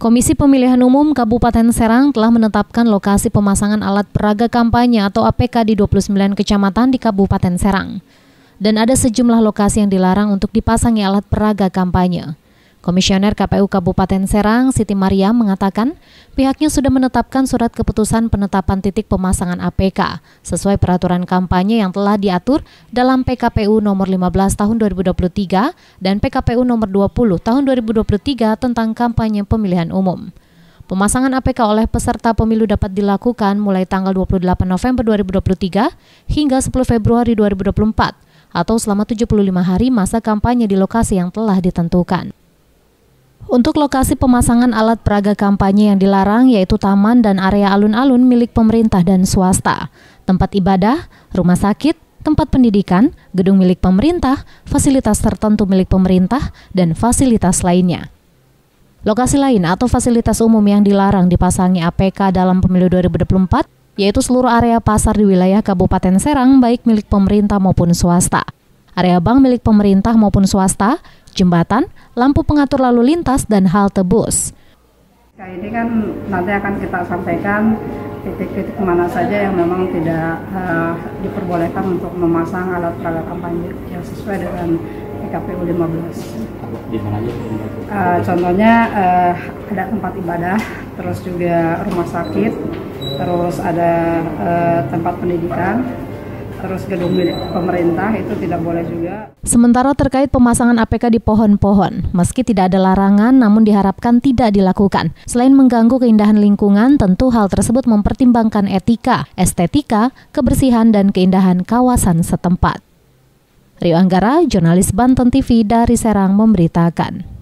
Komisi Pemilihan Umum Kabupaten Serang telah menetapkan lokasi pemasangan alat peraga kampanye atau APK di 29 kecamatan di Kabupaten Serang. Dan ada sejumlah lokasi yang dilarang untuk dipasangi alat peraga kampanye. Komisioner KPU Kabupaten Serang, Siti Mariam, mengatakan pihaknya sudah menetapkan surat keputusan penetapan titik pemasangan APK sesuai peraturan kampanye yang telah diatur dalam PKPU nomor 15 tahun 2023 dan PKPU nomor 20 tahun 2023 tentang kampanye pemilihan umum. Pemasangan APK oleh peserta pemilu dapat dilakukan mulai tanggal 28 November 2023 hingga 10 Februari 2024 atau selama 75 hari masa kampanye di lokasi yang telah ditentukan. Untuk lokasi pemasangan alat peraga kampanye yang dilarang yaitu taman dan area alun-alun milik pemerintah dan swasta, tempat ibadah, rumah sakit, tempat pendidikan, gedung milik pemerintah, fasilitas tertentu milik pemerintah, dan fasilitas lainnya. Lokasi lain atau fasilitas umum yang dilarang dipasangi APK dalam pemilu 2024 yaitu seluruh area pasar di wilayah Kabupaten Serang baik milik pemerintah maupun swasta, area bank milik pemerintah maupun swasta, jembatan, lampu pengatur lalu lintas, dan halte bus. Ini kan nanti akan kita sampaikan titik-titik mana saja yang memang tidak diperbolehkan untuk memasang alat peraga kampanye yang sesuai dengan PKPU 15. Di mana aja? Contohnya ada tempat ibadah, terus juga rumah sakit, terus ada tempat pendidikan, terus gedung milik pemerintah itu tidak boleh juga. Sementara terkait pemasangan APK di pohon-pohon, meski tidak ada larangan namun diharapkan tidak dilakukan. Selain mengganggu keindahan lingkungan, tentu hal tersebut mempertimbangkan etika, estetika, kebersihan, dan keindahan kawasan setempat. Rio Anggara, jurnalis Banten TV dari Serang memberitakan.